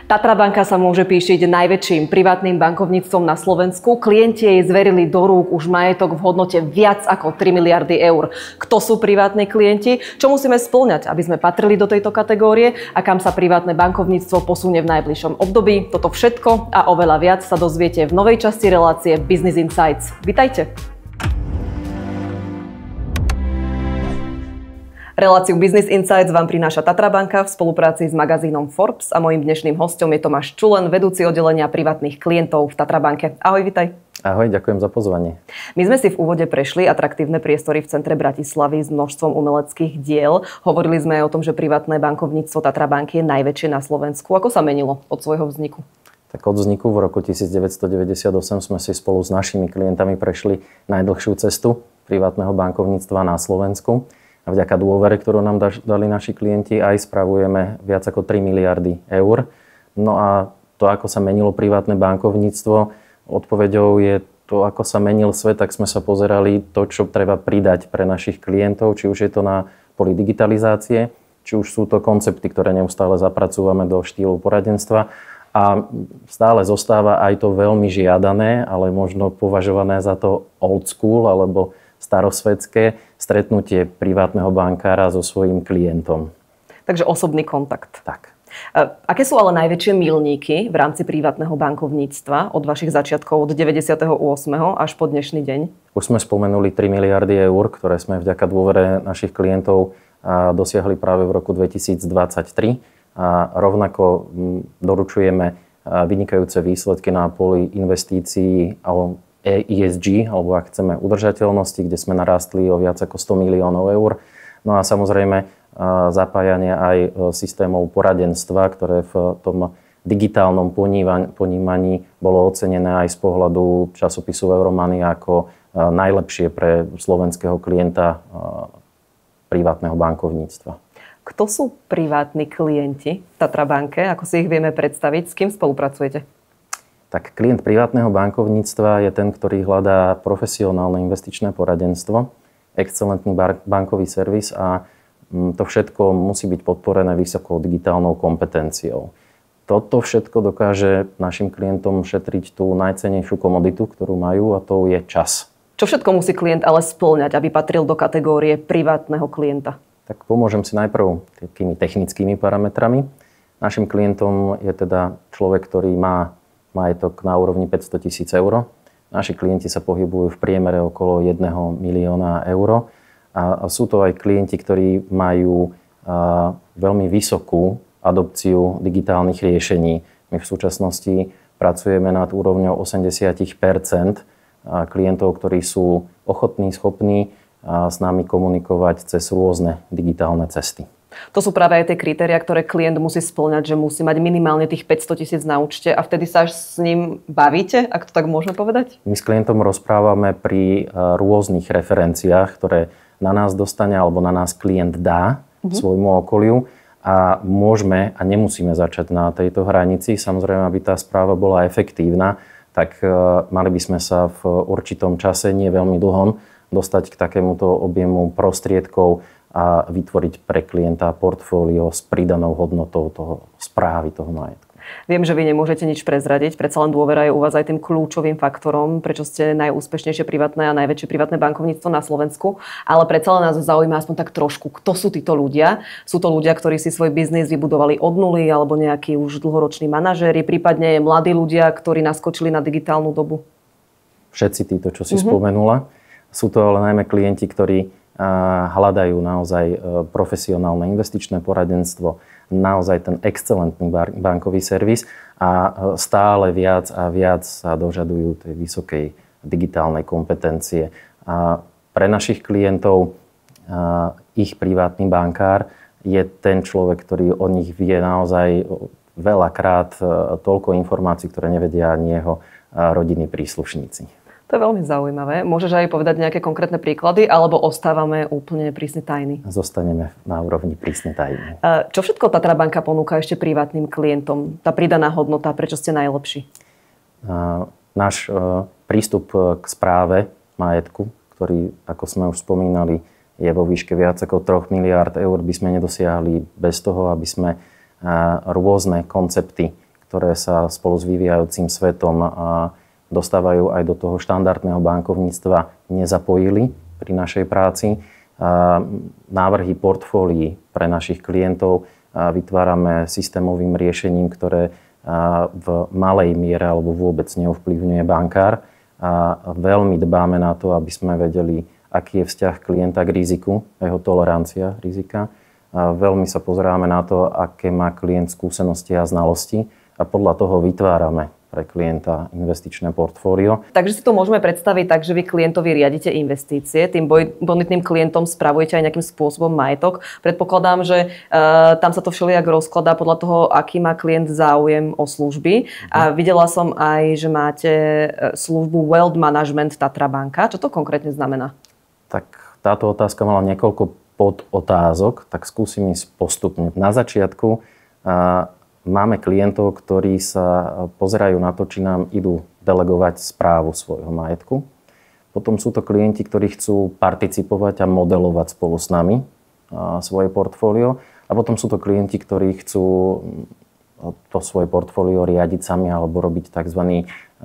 Tatra banka sa môže píšiť najväčším privátnym bankovníctvom na Slovensku. Klienti jej zverili do rúk už majetok v hodnote viac ako 3 miliardy eur. Kto sú privátni klienti? Čo musíme spĺňať, aby sme patrili do tejto kategórie a kam sa privátne bankovníctvo posunie v najbližšom období? Toto všetko a oveľa viac sa dozviete v novej časti relácie Business Insights. Vitajte! Reláciu Business Insights vám prináša Tatra banka v spolupráci s magazínom Forbes a mojím dnešným hosťom je Tomáš Čulen, vedúci oddelenia privátnych klientov v Tatra banke. Ahoj, vitaj. Ahoj, ďakujem za pozvanie. My sme si v úvode prešli atraktívne priestory v centre Bratislavy s množstvom umeleckých diel. Hovorili sme aj o tom, že privátne bankovníctvo Tatra banky je najväčšie na Slovensku. Ako sa menilo od svojho vzniku? Tak od vzniku v roku 1998 sme si spolu s našimi klientami prešli najdlhšiu cestu privátneho bankovníctva na Slovensku. A vďaka dôvere, ktorú nám dali naši klienti, aj spravujeme viac ako 3 miliardy eur. No a to, ako sa menilo privátne bankovníctvo, odpoveďou je to, ako sa menil svet, tak sme sa pozerali to, čo treba pridať pre našich klientov, či už je to na poli digitalizácie, či už sú to koncepty, ktoré neustále zapracúvame do štýlu poradenstva. A stále zostáva aj to veľmi žiadané, ale možno považované za to old school alebo starosvedské stretnutie privátneho bankára so svojím klientom. Takže osobný kontakt. Tak. Aké sú ale najväčšie milníky v rámci privátneho bankovníctva od vašich začiatkov od 98. až po dnešný deň? Už sme spomenuli 3 miliardy eur, ktoré sme vďaka dôvere našich klientov dosiahli práve v roku 2023. A rovnako doručujeme vynikajúce výsledky na poli investícií alebo ESG, alebo ak chceme udržateľnosti, kde sme narástli o viac ako 100 miliónov eur. No a samozrejme zapájanie aj systémov poradenstva, ktoré v tom digitálnom ponímaní bolo ocenené aj z pohľadu časopisu Euromoney ako najlepšie pre slovenského klienta privátneho bankovníctva. Kto sú privátni klienti v Tatra banke? Ako si ich vieme predstaviť? S kým spolupracujete? Tak klient privátneho bankovníctva je ten, ktorý hľadá profesionálne investičné poradenstvo, excelentný bankový servis a to všetko musí byť podporené vysokou digitálnou kompetenciou. Toto všetko dokáže našim klientom šetriť tú najcennejšiu komoditu, ktorú majú, a to je čas. Čo všetko musí klient ale spĺňať, aby patril do kategórie privátneho klienta? Tak pomôžem si najprv takými technickými parametrami. Našim klientom je teda človek, ktorý má majetok na úrovni 500 000 eur. Naši klienti sa pohybujú v priemere okolo 1 milióna eur. A sú to aj klienti, ktorí majú veľmi vysokú adopciu digitálnych riešení. My v súčasnosti pracujeme nad úrovňou 80% klientov, ktorí sú ochotní, schopní s nami komunikovať cez rôzne digitálne cesty. To sú práve aj tie kritériá, ktoré klient musí spĺňať, že musí mať minimálne tých 500 000 na účte a vtedy sa až s ním bavíte, ak to tak môžeme povedať? My s klientom rozprávame pri rôznych referenciách, ktoré na nás dostane alebo na nás klient dá svojmu okoliu a môžeme a nemusíme začať na tejto hranici. Samozrejme, aby tá správa bola efektívna, tak mali by sme sa v určitom čase, nie veľmi dlhom, dostať k takémuto objemu prostriedkov a vytvoriť pre klienta portfólio s pridanou hodnotou toho správy toho majetku. Viem, že vy nemôžete nič prezradiť, predsa len dôvera je u vás aj tým kľúčovým faktorom, prečo ste najúspešnejšie privátne a najväčšie privátne bankovníctvo na Slovensku, ale predsa len nás zaujíma aspoň tak trošku, kto sú títo ľudia? Sú to ľudia, ktorí si svoj biznis vybudovali od nuly, alebo nejakí už dlhoroční manažéri, prípadne mladí ľudia, ktorí naskočili na digitálnu dobu? Všetci títo, čo si spomenula. Sú to ale najmä klienti, ktorí hľadajú naozaj profesionálne investičné poradenstvo, naozaj ten excelentný bankový servis a stále viac a viac sa dožadujú tej vysokej digitálnej kompetencie. A pre našich klientov ich privátny bankár je ten človek, ktorý o nich vie naozaj veľakrát toľko informácií, ktoré nevedia ani jeho rodinní príslušníci. To je veľmi zaujímavé. Môžeš aj povedať nejaké konkrétne príklady, alebo ostávame úplne prísne tajní? Zostaneme na úrovni prísne tajní. Čo všetko Tatra banka ponúka ešte privátnym klientom? Tá pridaná hodnota, prečo ste najlepší? Náš prístup k správe majetku, ktorý, ako sme už spomínali, je vo výške viac ako 3 miliárd eur, by sme nedosiahli bez toho, aby sme rôzne koncepty, ktoré sa spolu s vyvíjajúcim svetom dostávajú aj do toho štandardného bankovníctva, nezapojili pri našej práci. Návrhy portfólií pre našich klientov vytvárame systémovým riešením, ktoré v malej miere alebo vôbec neovplyvňuje bankár. Veľmi dbáme na to, aby sme vedeli, aký je vzťah klienta k riziku, jeho tolerancia rizika. Veľmi sa pozeráme na to, aké má klient skúsenosti a znalosti a podľa toho vytvárame pre klienta investičné portfólio. Takže si to môžeme predstaviť tak, že vy klientovi riadite investície, tým bonitným klientom spravujete aj nejakým spôsobom majetok. Predpokladám, že tam sa to všelijak rozkladá podľa toho, aký má klient záujem o služby. A videla som aj, že máte službu Wealth Management Tatra banka. Čo to konkrétne znamená? Tak táto otázka mala niekoľko podotázok, tak skúsim ísť postupne. Na začiatku máme klientov, ktorí sa pozerajú na to, či nám idú delegovať správu svojho majetku. Potom sú to klienti, ktorí chcú participovať a modelovať spolu s nami svoje portfólio. A potom sú to klienti, ktorí chcú to svoje portfólio riadiť sami alebo robiť tzv.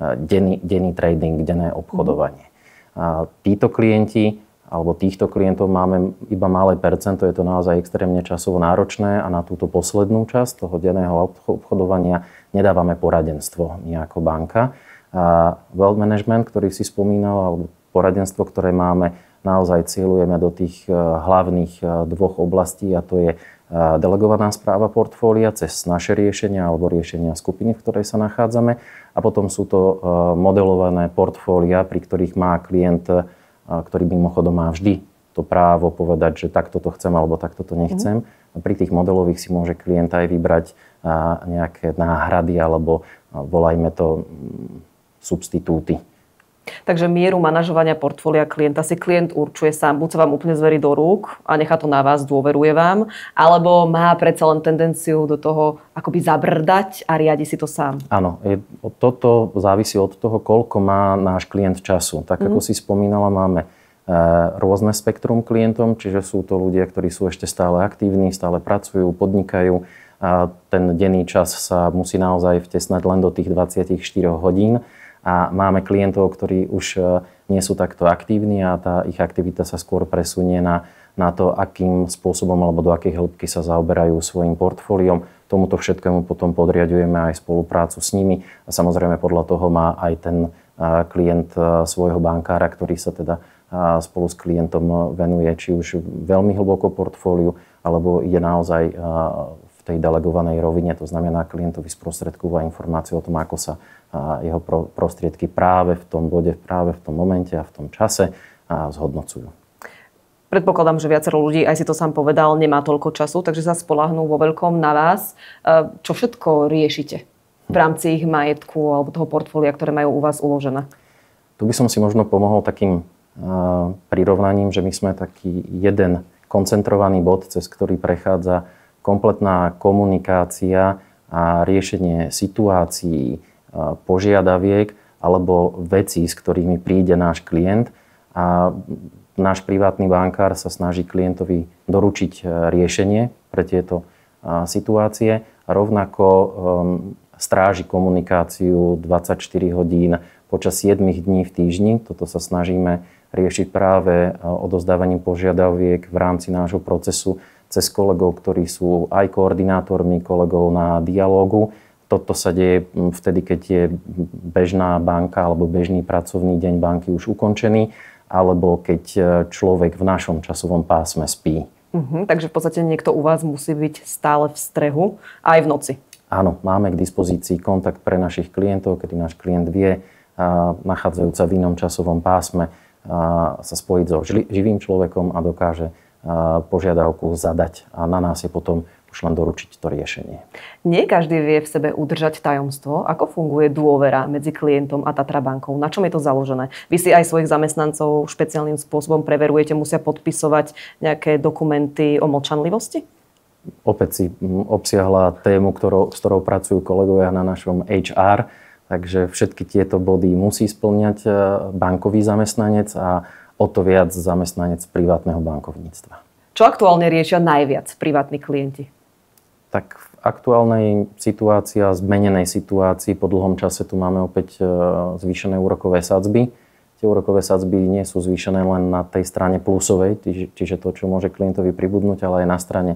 Denný trading, denné obchodovanie. Títo klienti alebo týchto klientov máme iba malé percento, je to naozaj extrémne časovo náročné a na túto poslednú časť toho denného obchodovania nedávame poradenstvo my ako banka. Wealth management, ktorý si spomínal, alebo poradenstvo, ktoré máme, naozaj cieľujeme do tých hlavných dvoch oblastí a to je delegovaná správa portfólia cez naše riešenia alebo riešenia skupiny, v ktorej sa nachádzame a potom sú to modelované portfólia, pri ktorých má klient, ktorý mimochodom má vždy to právo povedať, že takto to chcem alebo takto to nechcem. A pri tých modelových si môže klient aj vybrať nejaké náhrady alebo volajme to substitúty. Takže mieru manažovania portfólia klienta si klient určuje sám. Buď sa vám úplne zverí do rúk a nechá to na vás, dôveruje vám, alebo má predsa len tendenciu do toho akoby zabrdať a riadi si to sám. Áno, toto závisí od toho, koľko má náš klient času. Tak ako si spomínala, máme rôzne spektrum klientom, čiže sú to ľudia, ktorí sú ešte stále aktívni, stále pracujú, podnikajú. A ten denný čas sa musí naozaj vtesnať len do tých 24 hodín. A máme klientov, ktorí už nie sú takto aktívni a tá ich aktivita sa skôr presunie na to, akým spôsobom alebo do akej hĺbky sa zaoberajú svojim portfóliom. Tomuto všetkému potom podriadujeme aj spoluprácu s nimi a samozrejme podľa toho má aj ten klient svojho bankára, ktorý sa teda spolu s klientom venuje či už veľmi hlboko portfóliu alebo ide naozaj v tej delegovanej rovine, to znamená klientovi sprostredkúva informáciu o tom, ako sa jeho prostriedky práve v tom bode, práve v tom momente a v tom čase zhodnocujú. Predpokladám, že viacero ľudí, aj si to sám povedal, nemá toľko času, takže sa spoľahnú vo veľkom na vás. Čo všetko riešite v rámci ich majetku alebo toho portfólia, ktoré majú u vás uložené? Tu by som si možno pomohol takým prirovnaním, že my sme taký jeden koncentrovaný bod, cez ktorý prechádza kompletná komunikácia a riešenie situácií, požiadaviek alebo vecí, s ktorými príde náš klient. A náš privátny bankár sa snaží klientovi doručiť riešenie pre tieto situácie a rovnako stráži komunikáciu 24 hodín počas 7 dní v týždni. Toto sa snažíme riešiť práve odovzdávaním požiadaviek v rámci nášho procesu cez kolegov, ktorí sú aj koordinátormi, kolegov na dialógu. Toto sa deje vtedy, keď je bežná banka alebo bežný pracovný deň banky už ukončený, alebo keď človek v našom časovom pásme spí. Takže v podstate niekto u vás musí byť stále v strehu aj v noci. Áno, máme k dispozícii kontakt pre našich klientov, kedy náš klient vie, nachádzajúca v inom časovom pásme, sa spojiť so živým človekom a dokáže požiadavku zadať a na nás je potom už len doručiť to riešenie. Nie každý vie v sebe udržať tajomstvo. Ako funguje dôvera medzi klientom a Tatra bankou? Na čom je to založené? Vy si aj svojich zamestnancov špeciálnym spôsobom preverujete, musia podpisovať nejaké dokumenty o mlčanlivosti? Opäť si obsiahla tému, s ktorou pracujú kolegovia na našom HR, takže všetky tieto body musí spĺňať bankový zamestnanec a o to viac zamestnanec privátneho bankovníctva. Čo aktuálne riešia najviac privátni klienti? Tak v aktuálnej situácii a zmenenej situácii po dlhom čase tu máme opäť zvýšené úrokové sadzby. Tie úrokové sadzby nie sú zvýšené len na tej strane plusovej, čiže to, čo môže klientovi pribudnúť, ale aj na strane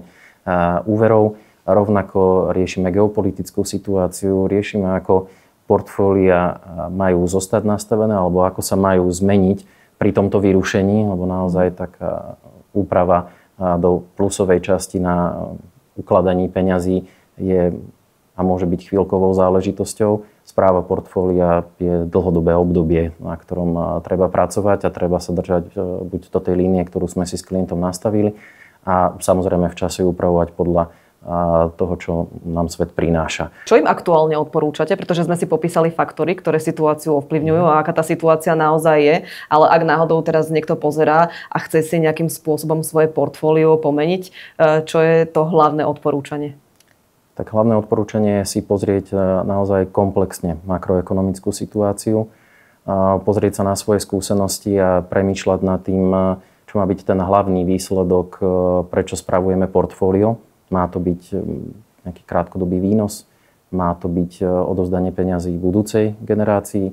úverov. Rovnako riešime geopolitickú situáciu, riešime, ako portfólia majú zostať nastavené alebo ako sa majú zmeniť pri tomto vyrušení, lebo naozaj taká úprava do plusovej časti na ukladaní peňazí je a môže byť chvíľkovou záležitosťou. Správa portfólia je dlhodobé obdobie, na ktorom treba pracovať a treba sa držať buď do tej línie, ktorú sme si s klientom nastavili, a samozrejme v čase upravovať podľa toho, čo nám svet prináša. Čo im aktuálne odporúčate? Pretože sme si popísali faktory, ktoré situáciu ovplyvňujú a aká tá situácia naozaj je. Ale ak náhodou teraz niekto pozerá a chce si nejakým spôsobom svoje portfólio pomeniť, čo je to hlavné odporúčanie? Tak hlavné odporúčanie je si pozrieť naozaj komplexne makroekonomickú situáciu, pozrieť sa na svoje skúsenosti a premýšľať nad tým, čo má byť ten hlavný výsledok, prečo spravujeme portfólio. Má to byť nejaký krátkodobý výnos, má to byť odovzdanie peňazí budúcej generácii,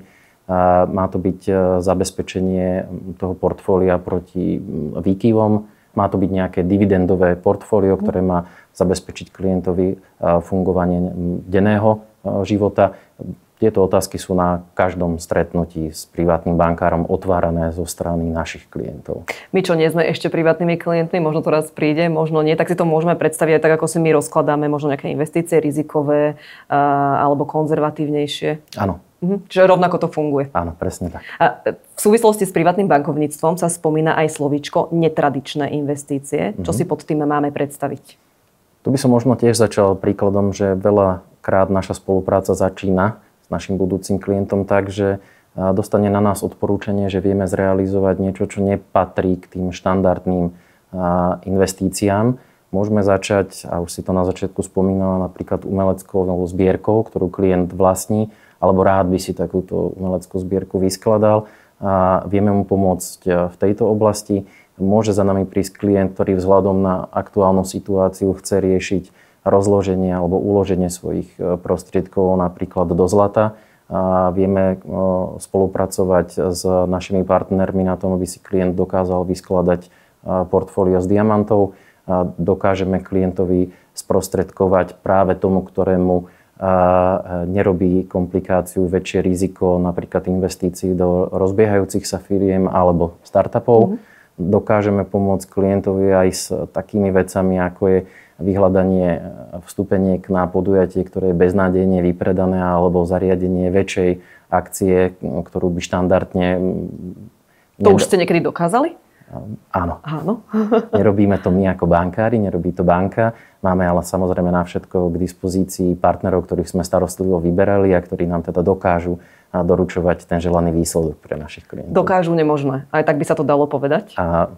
má to byť zabezpečenie toho portfólia proti výkyvom, má to byť nejaké dividendové portfólio, ktoré má zabezpečiť klientovi fungovanie denného života. Tieto otázky sú na každom stretnutí s privátnym bankárom otvárané zo strany našich klientov. My, čo nie sme ešte privátnymi klientmi, možno to raz príde, možno nie, tak si to môžeme predstaviť aj tak, ako si my rozkladáme možno nejaké investície rizikové alebo konzervatívnejšie. Áno. Čiže rovnako to funguje. Áno, presne tak. V súvislosti s privátnym bankovníctvom sa spomína aj slovíčko netradičné investície. Čo si pod tým máme predstaviť? Tu by som možno tiež začal príkladom, že veľakrát naša spolupráca začína s našim budúcim klientom tak, že dostane na nás odporúčanie, že vieme zrealizovať niečo, čo nepatrí k tým štandardným investíciám. Môžeme začať, a už si to na začiatku spomínala, napríklad umeleckou zbierkou, ktorú klient vlastní, alebo rád by si takúto umeleckú zbierku vyskladal. A vieme mu pomôcť v tejto oblasti. Môže za nami prísť klient, ktorý vzhľadom na aktuálnu situáciu chce riešiť rozloženie alebo uloženie svojich prostriedkov napríklad do zlata. A vieme spolupracovať s našimi partnermi na tom, aby si klient dokázal vyskladať portfólio z diamantov. Dokážeme klientovi sprostredkovať práve tomu, ktorému nerobí komplikáciu, väčšie riziko napríklad investícií do rozbiehajúcich sa firiem alebo startupov. Dokážeme pomôcť klientovi aj s takými vecami, ako je vyhľadanie vstupeniek na podujatie, ktoré je beznádejne vypredané, alebo zariadenie väčšej akcie, ktorú by štandardne... To už ste niekedy dokázali? Áno. Áno. Nerobíme to my ako bankári, nerobí to banka. Máme ale samozrejme na všetko k dispozícii partnerov, ktorých sme starostlivo vyberali a ktorí nám teda dokážu doručovať ten želaný výsledok pre našich klientov. Dokážu nemožné. Aj tak by sa to dalo povedať.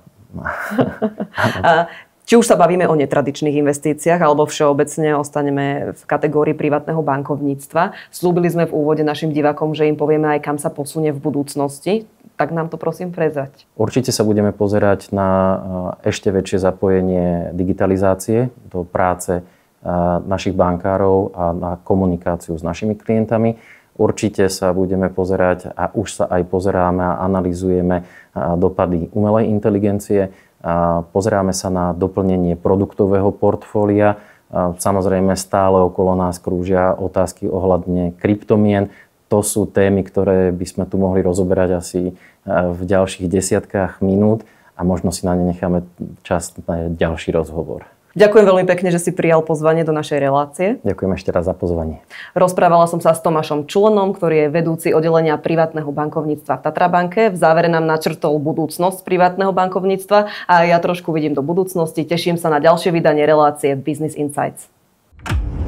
Či už sa bavíme o netradičných investíciách, alebo všeobecne ostaneme v kategórii privátneho bankovníctva. Slúbili sme v úvode našim divákom, že im povieme aj, kam sa posunie v budúcnosti. Tak nám to prosím prezrať. Určite sa budeme pozerať na ešte väčšie zapojenie digitalizácie do práce našich bankárov a na komunikáciu s našimi klientami. Určite sa budeme pozerať a už sa aj pozeráme a analyzujeme dopady umelej inteligencie. Pozeráme sa na doplnenie produktového portfólia. Samozrejme stále okolo nás krúžia otázky ohľadne kryptomien. To sú témy, ktoré by sme tu mohli rozoberať asi v ďalších desiatkách minút a možno si na ne necháme čas na ďalší rozhovor. Ďakujem veľmi pekne, že si prijal pozvanie do našej relácie. Ďakujem ešte raz za pozvanie. Rozprávala som sa s Tomášom Čulonom, ktorý je vedúci oddelenia privátneho bankovníctva v Tatrabanke. V závere nám načrtol budúcnosť privátneho bankovníctva a ja trošku vidím do budúcnosti. Teším sa na ďalšie vydanie relácie Business Insights.